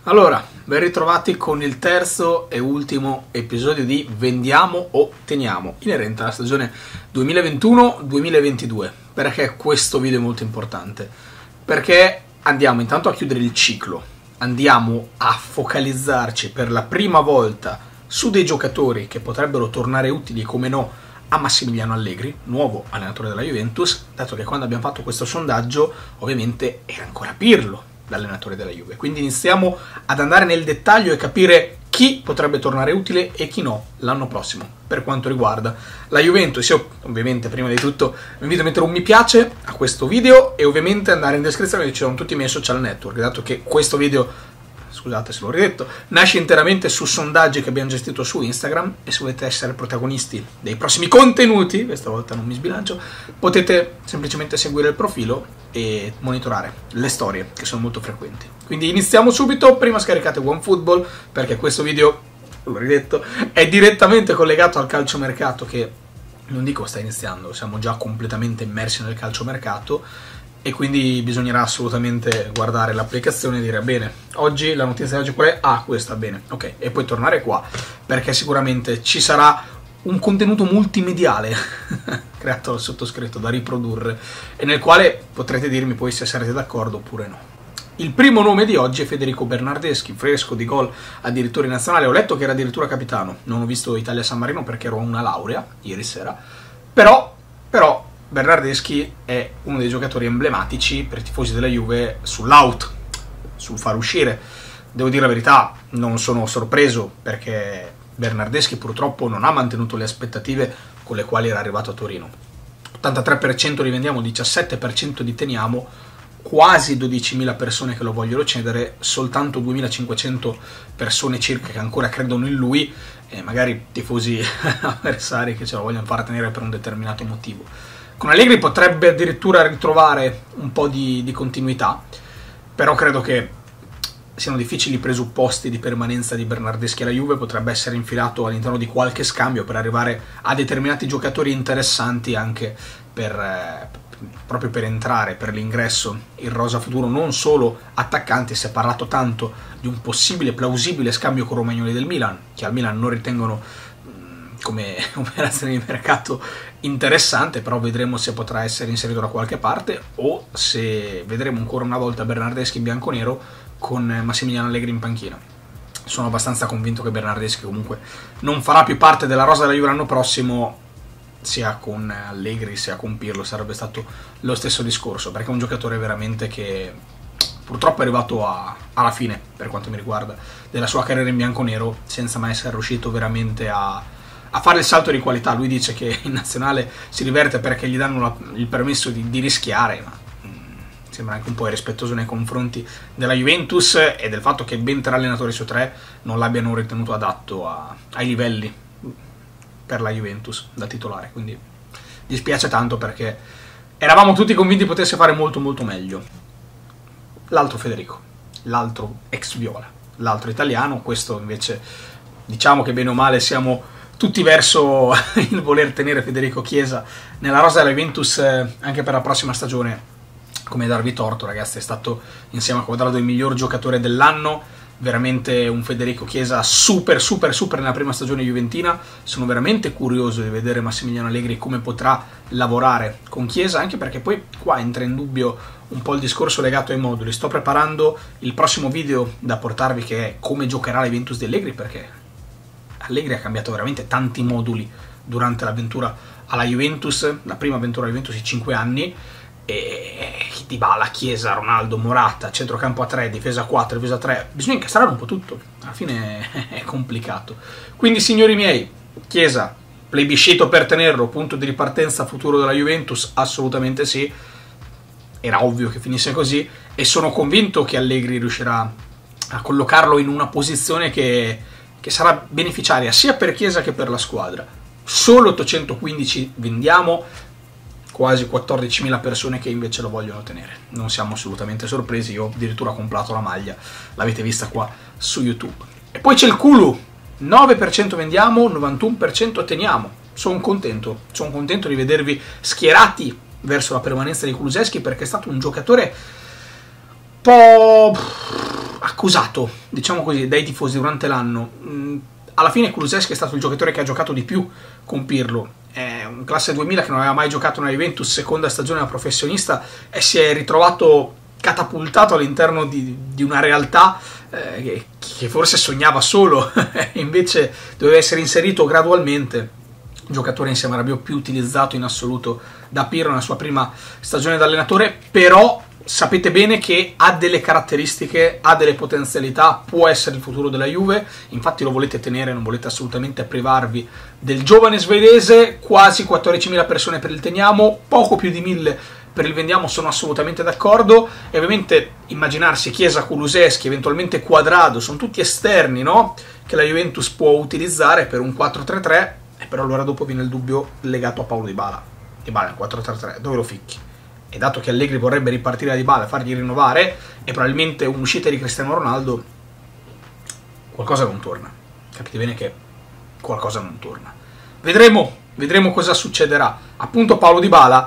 Allora, ben ritrovati con il terzo e ultimo episodio di Vendiamo o Teniamo, inerente alla stagione 2021-2022. Perché questo video è molto importante? Perché andiamo intanto a chiudere il ciclo, andiamo a focalizzarci per la prima volta su dei giocatori che potrebbero tornare utili, come no, a Massimiliano Allegri, nuovo allenatore della Juventus, dato che quando abbiamo fatto questo sondaggio ovviamente era ancora Pirlo l'allenatore della Juve. Quindi iniziamo ad andare nel dettaglio e capire chi potrebbe tornare utile e chi no l'anno prossimo per quanto riguarda la Juventus. Io ovviamente prima di tutto vi invito a mettere un mi piace a questo video e ovviamente andare in descrizione dove ci sono tutti i miei social network, dato che questo video, scusate se l'ho ridetto, nasce interamente su sondaggi che abbiamo gestito su Instagram, e se volete essere protagonisti dei prossimi contenuti, questa volta non mi sbilancio, potete semplicemente seguire il profilo e monitorare le storie che sono molto frequenti. Quindi iniziamo subito. Prima scaricate OneFootball, perché questo video, l'ho ridetto, è direttamente collegato al calciomercato che, non dico sta iniziando, siamo già completamente immersi nel calciomercato, e quindi bisognerà assolutamente guardare l'applicazione e dire bene, oggi la notizia di oggi qual è? Ah, questa, bene, ok, e poi tornare qua, perché sicuramente ci sarà un contenuto multimediale creato dal sottoscritto da riprodurre e nel quale potrete dirmi poi se sarete d'accordo oppure no. Il primo nome di oggi è Federico Bernardeschi, fresco di gol addirittura in nazionale. Ho letto che era addirittura capitano, non ho visto Italia-San Marino perché ero a una laurea ieri sera, però Bernardeschi è uno dei giocatori emblematici per i tifosi della Juve sull'out, sul far uscire. Devo dire la verità, non sono sorpreso, perché Bernardeschi purtroppo non ha mantenuto le aspettative con le quali era arrivato a Torino. 83% li vendiamo, 17% li teniamo, quasi 12.000 persone che lo vogliono cedere, soltanto 2.500 persone circa che ancora credono in lui, e magari tifosi avversari che ce lo vogliono far tenere per un determinato motivo. Con Allegri potrebbe addirittura ritrovare un po' di continuità, però credo che siano difficili i presupposti di permanenza di Bernardeschi alla Juve. Potrebbe essere infilato all'interno di qualche scambio per arrivare a determinati giocatori interessanti anche proprio per entrare, per l'ingresso in rosa futuro, non solo attaccanti. Si è parlato tanto di un possibile, plausibile scambio con Romagnoli del Milan, che al Milan non ritengono come operazione di mercato interessante, però vedremo se potrà essere inserito da qualche parte o se vedremo ancora una volta Bernardeschi in bianconero con Massimiliano Allegri in panchina. Sono abbastanza convinto che Bernardeschi comunque non farà più parte della rosa della Juve l'anno prossimo, sia con Allegri sia con Pirlo sarebbe stato lo stesso discorso, perché è un giocatore veramente che purtroppo è arrivato alla fine, per quanto mi riguarda, della sua carriera in bianconero, senza mai essere riuscito veramente a fare il salto di qualità. Lui dice che in nazionale si diverte perché gli danno il permesso di rischiare, ma sembra anche un po' irrispettoso nei confronti della Juventus e del fatto che ben 3 allenatori su 3 non l'abbiano ritenuto adatto ai livelli per la Juventus da titolare. Quindi dispiace tanto, perché eravamo tutti convinti potesse fare molto molto meglio. L'altro Federico, l'altro ex Viola, l'altro italiano, questo invece diciamo che bene o male siamo tutti verso il voler tenere Federico Chiesa nella rosa della Juventus anche per la prossima stagione. Come darvi torto, ragazzi, è stato insieme a Quadrado il miglior giocatore dell'anno, veramente un Federico Chiesa super nella prima stagione juventina. Sono veramente curioso di vedere Massimiliano Allegri come potrà lavorare con Chiesa, anche perché poi qua entra in dubbio un po' il discorso legato ai moduli. Sto preparando il prossimo video da portarvi, che è come giocherà la Juventus di Allegri, perché Allegri ha cambiato veramente tanti moduli durante l'avventura alla Juventus, la prima avventura alla Juventus di 5 anni, e Dybala, Chiesa, Ronaldo, Morata, centrocampo a 3, difesa a 4, difesa a 3, bisogna incastrare un po' tutto, alla fine è complicato. Quindi signori miei, Chiesa, plebiscito per tenerlo, punto di ripartenza futuro della Juventus, assolutamente sì, era ovvio che finisse così, e sono convinto che Allegri riuscirà a collocarlo in una posizione che sarà beneficiaria sia per Chiesa che per la squadra. Solo 815 vendiamo, quasi 14.000 persone che invece lo vogliono tenere. Non siamo assolutamente sorpresi, io ho addirittura comprato la maglia, l'avete vista qua su YouTube. E poi c'è il Kulu, 9% vendiamo, 91% teniamo. Sono contento di vedervi schierati verso la permanenza di Kulusevski, perché è stato un giocatore un po' accusato, diciamo così, dai tifosi durante l'anno. Alla fine Kulusevski è stato il giocatore che ha giocato di più con Pirlo. È un classe 2000 che non aveva mai giocato nella Juventus, seconda stagione da professionista, e si è ritrovato catapultato all'interno di una realtà che forse sognava solo, invece doveva essere inserito gradualmente. Giocatore insieme a Rabiot più utilizzato in assoluto da Pirlo nella sua prima stagione da allenatore, però sapete bene che ha delle caratteristiche, ha delle potenzialità, può essere il futuro della Juve, infatti lo volete tenere, non volete assolutamente privarvi del giovane svedese. Quasi 14.000 persone per il teniamo, poco più di 1.000 per il vendiamo, sono assolutamente d'accordo. E ovviamente immaginarsi Chiesa, Kulusevski, eventualmente Quadrado, sono tutti esterni, no? Che la Juventus può utilizzare per un 4-3-3, e però allora dopo viene il dubbio legato a Paulo Dybala. Dybala in 4-3-3, dove lo ficchi? E dato che Allegri vorrebbe ripartire da Dybala e fargli rinnovare, e probabilmente un'uscita di Cristiano Ronaldo, qualcosa non torna. Capite bene che qualcosa non torna. Vedremo cosa succederà. Appunto Paulo Dybala,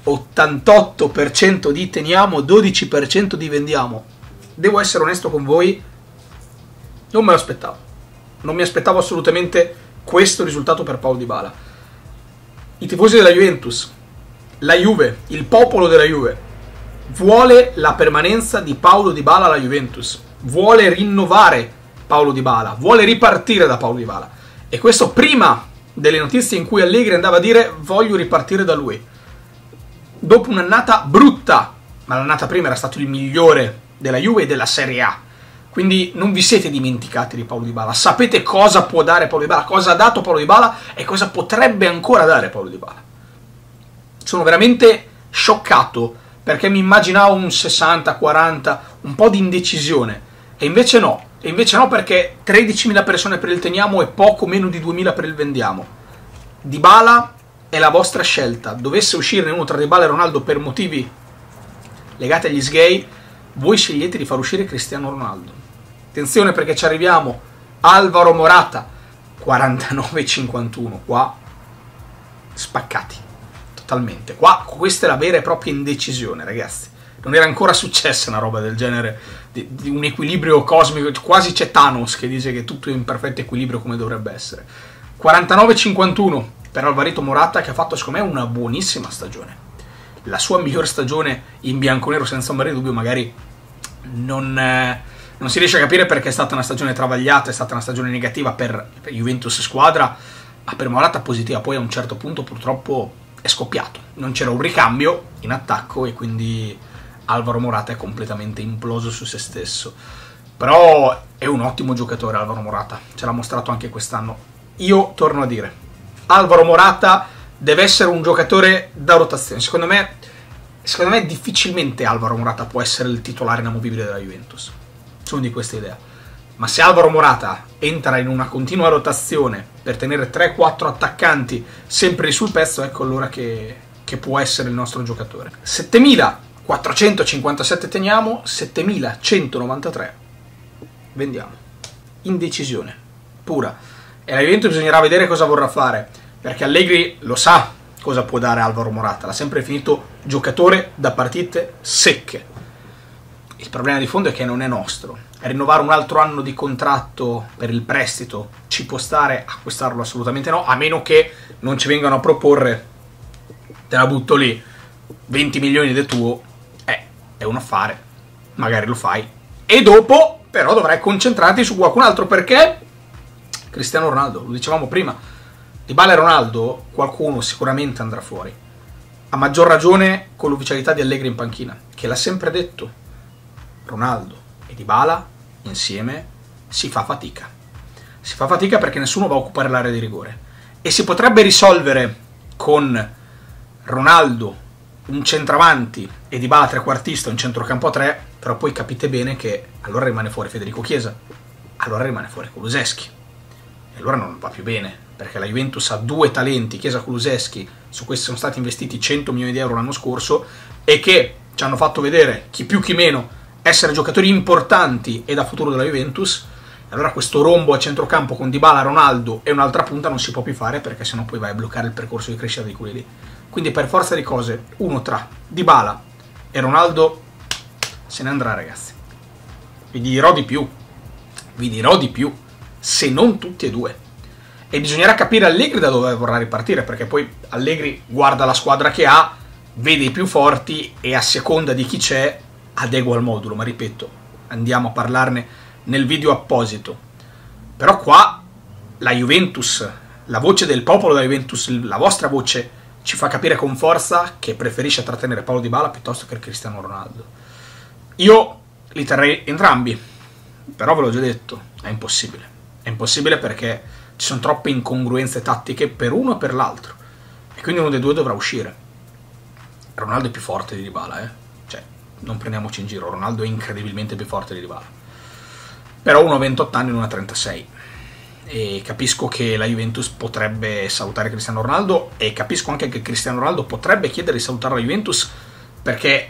88% di teniamo, 12% di vendiamo. Devo essere onesto con voi, non me lo aspettavo. Non mi aspettavo assolutamente questo risultato per Paulo Dybala. I tifosi della Juventus, la Juve, il popolo della Juve vuole la permanenza di Paulo Dybala alla Juventus, vuole rinnovare Paulo Dybala, vuole ripartire da Paulo Dybala, e questo prima delle notizie in cui Allegri andava a dire voglio ripartire da lui, dopo un'annata brutta, ma l'annata prima era stato il migliore della Juve e della Serie A. Quindi non vi siete dimenticati di Paulo Dybala, sapete cosa può dare Paulo Dybala, cosa ha dato Paulo Dybala e cosa potrebbe ancora dare Paulo Dybala. Sono veramente scioccato, perché mi immaginavo un 60-40, un po' di indecisione, e invece no, perché 13.000 persone per il teniamo e poco meno di 2.000 per il vendiamo. Dybala è la vostra scelta, dovesse uscirne uno tra Dybala e Ronaldo per motivi legati agli sgay, voi scegliete di far uscire Cristiano Ronaldo. Attenzione, perché ci arriviamo. Alvaro Morata 49,51, qua spaccati totalmente. Qua questa è la vera e propria indecisione, ragazzi. Non era ancora successa una roba del genere, di un equilibrio cosmico. Quasi c'è Thanos che dice che tutto è in perfetto equilibrio come dovrebbe essere. 49,51 per Alvarito Morata, che ha fatto secondo me una buonissima stagione. La sua miglior stagione in bianconero, senza ombra di dubbio. Magari non si riesce a capire perché è stata una stagione travagliata, è stata una stagione negativa per Juventus squadra, ma per Morata positiva. Poi a un certo punto purtroppo è scoppiato, non c'era un ricambio in attacco e quindi Alvaro Morata è completamente imploso su se stesso. Però è un ottimo giocatore Alvaro Morata, ce l'ha mostrato anche quest'anno. Io torno a dire, Alvaro Morata deve essere un giocatore da rotazione. Secondo me difficilmente Alvaro Morata può essere il titolare inamovibile della Juventus. Sono di questa idea. Ma se Alvaro Morata entra in una continua rotazione per tenere 3-4 attaccanti sempre sul pezzo, ecco allora che può essere il nostro giocatore. 7.457 teniamo, 7.193 vendiamo. Indecisione pura. E la Juventus bisognerà vedere cosa vorrà fare, perché Allegri lo sa cosa può dare Alvaro Morata, l'ha sempre definito giocatore da partite secche. Il problema di fondo è che non è nostro. Rinnovare un altro anno di contratto per il prestito ci può stare, acquistarlo assolutamente no, a meno che non ci vengano a proporre, te la butto lì, 20 milioni del tuo, è un affare, magari lo fai, e dopo però dovrai concentrarti su qualcun altro, perché Cristiano Ronaldo, lo dicevamo prima, Dybala e Ronaldo, qualcuno sicuramente andrà fuori, a maggior ragione con l'ufficialità di Allegri in panchina, che l'ha sempre detto. Ronaldo e Dybala insieme si fa fatica perché nessuno va a occupare l'area di rigore, e si potrebbe risolvere con Ronaldo un centravanti e Dybala trequartista, un centrocampo a 3, però poi capite bene che allora rimane fuori Federico Chiesa, allora rimane fuori Kulusevski, e allora non va più bene, perché la Juventus ha due talenti, Chiesa e Kulusevski, su questi sono stati investiti 100 milioni di euro l'anno scorso, e che ci hanno fatto vedere, chi più chi meno, essere giocatori importanti e da futuro della Juventus. Allora questo rombo a centrocampo con Dybala, Ronaldo e un'altra punta non si può più fare, perché sennò poi vai a bloccare il percorso di crescita di quelli lì. Quindi per forza di cose uno tra Dybala e Ronaldo se ne andrà, ragazzi. Vi dirò di più. Vi dirò di più. Se non tutti e due. E bisognerà capire Allegri da dove vorrà ripartire, perché poi Allegri guarda la squadra che ha, vede i più forti e a seconda di chi c'è adegua il modulo. Ma ripeto, andiamo a parlarne nel video apposito. Però qua la Juventus, la voce del popolo della Juventus, la vostra voce, ci fa capire con forza che preferisce trattenere Paulo Dybala piuttosto che Cristiano Ronaldo. Io li terrei entrambi, però ve l'ho già detto, è impossibile. È impossibile perché ci sono troppe incongruenze tattiche per uno e per l'altro. E quindi uno dei due dovrà uscire. Ronaldo è più forte di Dybala, Cioè, non prendiamoci in giro, Ronaldo è incredibilmente più forte di Dybala. Però uno ha 28 anni e uno ha 36. E capisco che la Juventus potrebbe salutare Cristiano Ronaldo e capisco anche che Cristiano Ronaldo potrebbe chiedere di salutare la Juventus perché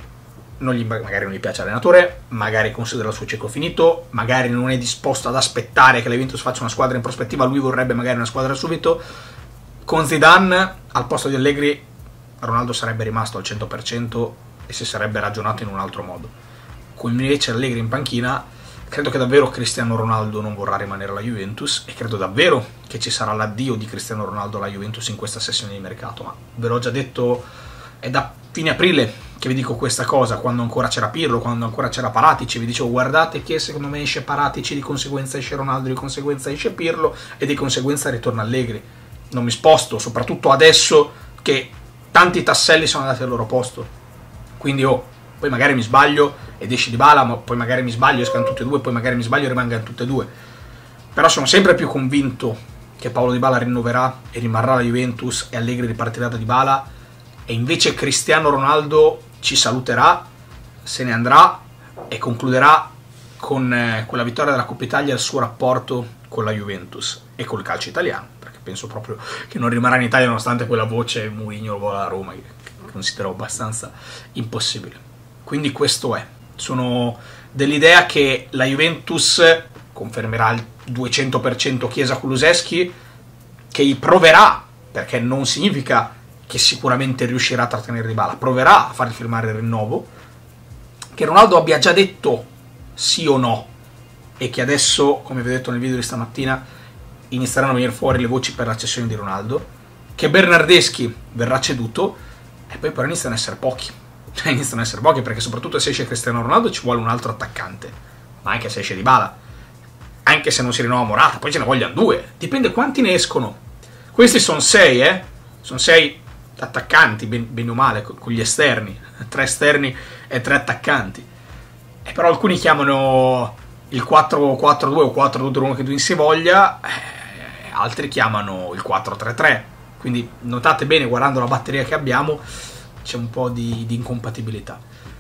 magari non gli piace l'allenatore, magari considera il suo ciclo finito, magari non è disposto ad aspettare che la Juventus faccia una squadra in prospettiva, lui vorrebbe magari una squadra subito. Con Zidane al posto di Allegri Ronaldo sarebbe rimasto al 100% e si sarebbe ragionato in un altro modo. Con invece Allegri in panchina, credo che davvero Cristiano Ronaldo non vorrà rimanere alla Juventus e credo davvero che ci sarà l'addio di Cristiano Ronaldo alla Juventus in questa sessione di mercato. Ma ve l'ho già detto, è da fine aprile che vi dico questa cosa, quando ancora c'era Pirlo, quando ancora c'era Paratici, vi dicevo guardate che secondo me esce Paratici, di conseguenza esce Ronaldo, di conseguenza esce Pirlo e di conseguenza ritorna Allegri. Non mi sposto, soprattutto adesso che tanti tasselli sono andati al loro posto. Quindi poi magari mi sbaglio ed esce Dybala, ma poi magari mi sbaglio, escano tutti e due, poi magari mi sbaglio e rimangano tutte e due. Però sono sempre più convinto che Paulo Dybala rinnoverà e rimarrà alla Juventus e Allegri ripartirà da Dybala e invece Cristiano Ronaldo ci saluterà, se ne andrà e concluderà con la vittoria della Coppa Italia il suo rapporto con la Juventus e col calcio italiano, perché penso proprio che non rimarrà in Italia nonostante quella voce Mourinho vola a Roma, che considero abbastanza impossibile. Quindi questo è. Sono dell'idea che la Juventus confermerà il 200% Chiesa Kulusevski, che gli proverà, perché non significa che sicuramente riuscirà a trattenere Dybala, proverà a fargli firmare il rinnovo, che Ronaldo abbia già detto sì o no e che adesso, come vi ho detto nel video di stamattina, inizieranno a venire fuori le voci per la cessione di Ronaldo, che Bernardeschi verrà ceduto e poi però iniziano ad essere pochi. Iniziano ad essere pochi perché soprattutto se esce Cristiano Ronaldo ci vuole un altro attaccante, ma anche se esce Dybala, anche se non si rinnova Morata, poi ce ne vogliono due, dipende quanti ne escono. Questi sono 6, sono 6 attaccanti, bene o male, con gli esterni, 3 esterni e 3 attaccanti. E però alcuni chiamano il 4-4-2 o 4-2-1 che tu si voglia, altri chiamano il 4-3-3. Quindi notate bene, guardando la batteria che abbiamo, c'è un po' di incompatibilità.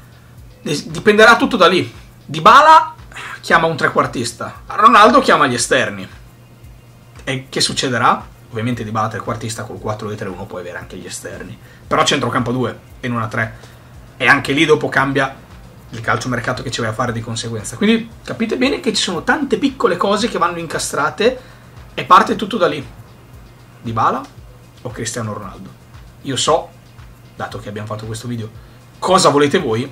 Dipenderà tutto da lì. Dybala chiama un trequartista, Ronaldo chiama gli esterni. E che succederà? Ovviamente Dybala trequartista col 4-2-3-1 può avere anche gli esterni, però centrocampo 2 e non a 3, e anche lì dopo cambia il calciomercato che ci vai a fare di conseguenza. Quindi capite bene che ci sono tante piccole cose che vanno incastrate e parte tutto da lì. Dybala o Cristiano Ronaldo? Io so, dato che abbiamo fatto questo video, cosa volete voi.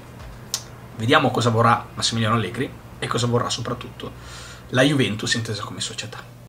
Vediamo cosa vorrà Massimiliano Allegri e cosa vorrà soprattutto la Juventus intesa come società.